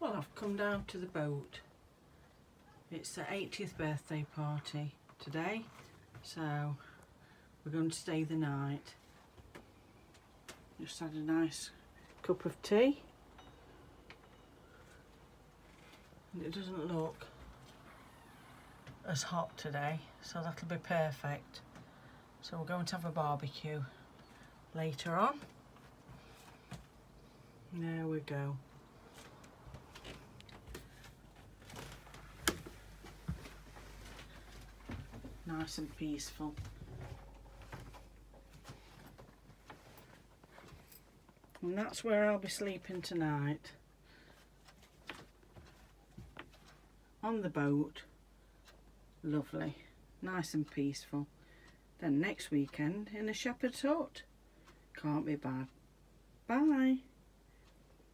Well, I've come down to the boat. It's the 80th birthday party today, so we're going to stay the night. Just had a nice cup of tea. And it doesn't look as hot today, so that'll be perfect. So we're going to have a barbecue later on. There we go. Nice and peaceful. And that's where I'll be sleeping tonight. On the boat. Lovely. Nice and peaceful. Then next weekend in a shepherd's hut. Can't be bad. Bye.